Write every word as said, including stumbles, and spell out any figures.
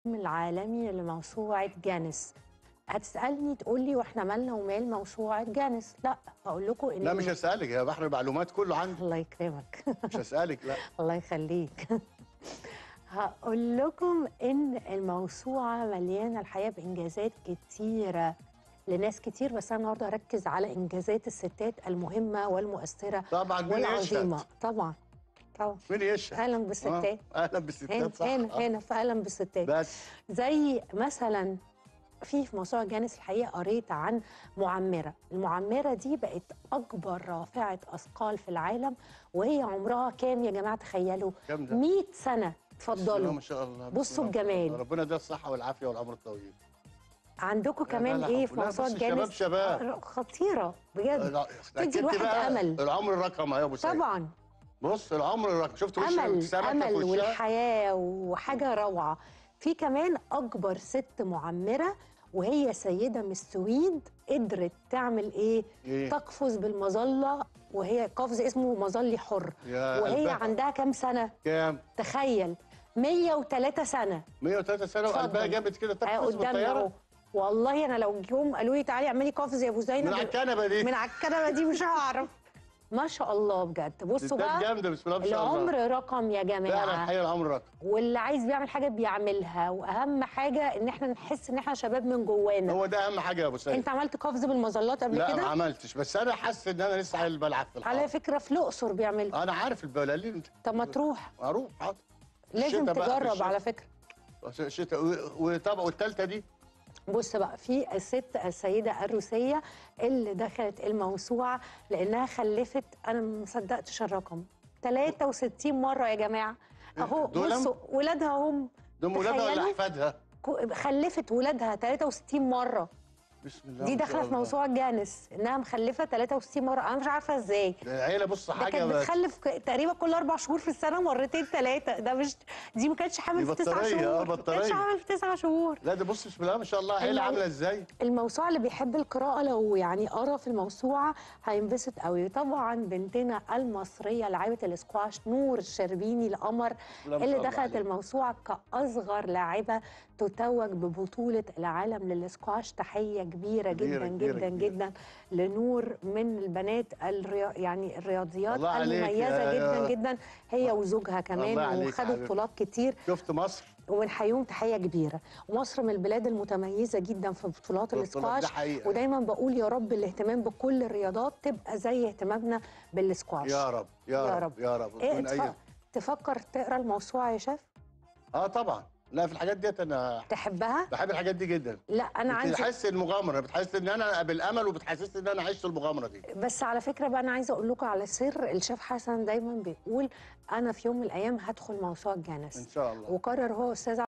العالمي لموسوعة جانس. هتسألني تقول لي واحنا مالنا ومال موسوعة جانس؟ لا، هقول لكم ان لا مش هسألك، يا بحر المعلومات كله عندي. الله يكرمك. مش هسألك لا. الله يخليك. هقول لكم ان الموسوعة مليانة الحقيقة بإنجازات كتيرة لناس كتير، بس انا النهارده هركز على انجازات الستات المهمة والمؤثرة طبعا. مين والعظيمة. يشهد؟ طبعا طبعا. مين يشهد؟ اهلا بالستات. آه. اهلا بالستات. هنا صح. هنا آه. هنا في اهلا بالستات. بس زي مثلا في في موسوعة جانس الحقيقة قريت عن معمرة. المعمرة دي بقت أكبر رافعة أثقال في العالم، وهي عمرها كام يا جماعة؟ تخيلوا كام ده؟ مئة سنة. بسم الله اتفضلوا ما شاء الله. بصوا بسم الله ما شاء الله. الجمال. ربنا يديها الصحة والعافية والعمر الطويل. عندكم لا كمان لا ايه حب. في لا موسوعة بس جانس؟ شباب شباب. آه، خطيرة بجد. لا، تدي أكدت الواحد بقى أمل. العمر الرقم يا ابو سيد. طبعا. بص العمر الرقم، شفت وش أمل السمكة في أمل وشها؟ والحياة وحاجة روعة. في كمان أكبر ست معمرة، وهي سيدة من السويد، قدرت تعمل إيه؟ إيه؟ تقفز بالمظلة، وهي قفز اسمه مظلي حر. يا وهي قلبها. عندها كام سنة؟ كام؟ تخيل، مية وتلاتة سنة. مية وتلاتة سنة وقلبها جابت كده تقفز قدامنا اهو. بالطيارة؟ والله أنا لو جم قالوا لي تعالي اعملي قفز يا أبو زينب من على الكنبة دي. من على الكنبة دي مش هعرف. ما شاء الله بجد. بصوا ستات بقى، جامدة بسم الله ما شاء الله. العمر رقم يا جماعة. فعلا الحقيقة العمر رقم. واللي عايز بيعمل حاجه بيعملها، واهم حاجه ان احنا نحس ان احنا شباب من جوانا. هو ده اهم حاجه يا ابو سيد. انت عملت قفز بالمظلات قبل لا كده؟ لا ما عملتش، بس انا حاسس ان انا لسه عيل بلعب في الحاره. على فكره في الاقصر بيعملوا. انا عارف البلالين. طب ما تروح. اروح حاضر. لازم تجرب على فكره. الشتاء. وطبعا والثالثه دي. بص بقى، في الست السيده الروسيه اللي دخلت الموسوعه لانها خلفت، انا ما صدقتش الرقم، تلاتة وستين مره يا جماعه. اهو بصوا ولادها هم. دول ولادها ولا احفادها؟ خلفت ولادها تلاتة وستين مره. بسم الله. دي داخله في موسوعه جانس انها مخلفه تلاتة وستين مره. انا مش عارفه ازاي. العيله بص حاجه. كانت بتخلف تقريبا كل اربع شهور في السنه مرتين ثلاثه. ده مش دي ما كانتش حامل في تسع شهور. اه بطاريه. ما كانتش حامل في تسع شهور. لا ده بص بسم الله ما شاء الله عيله عامله ازاي. الموسوعه اللي بيحب القراءه لو يعني قرا في الموسوعه هينبسط قوي. طبعا بنتنا المصريه لاعبه الاسكواش نور الشربيني القمر اللي دخلت الموسوعه كاصغر لاعبه تتوج ببطوله العالم للاسكواش. تحيه كبيره جدا جدا جدا, جدا لنور، من البنات الريا يعني الرياضيات المميزه جدا جدا، هي وزوجها كمان، وخدوا بطولات كتير. شفت مصر وبنحييهم تحيه كبيره. ومصر من البلاد المتميزه جدا في بطولات الاسكواش، ودايما بقول يا رب الاهتمام بكل الرياضات تبقى زي اهتمامنا بالاسكواش. يا رب يا, يا رب يا رب. إيه تف... تفكر تقرا الموسوعه يا شيف؟ اه طبعا. لا في الحاجات ديت انا تحبها؟ بحب الحاجات دي جدا. لا انا عندي بتحس المغامره، بتحس ان انا بالامل، وبتحسسني ان انا عشت المغامره دي. بس على فكره بقى انا عايزه اقول لكم على سر. الشيف حسن دايما بيقول انا في يوم من الايام هدخل موسوعه جانس ان شاء الله، وقرر هو استاذ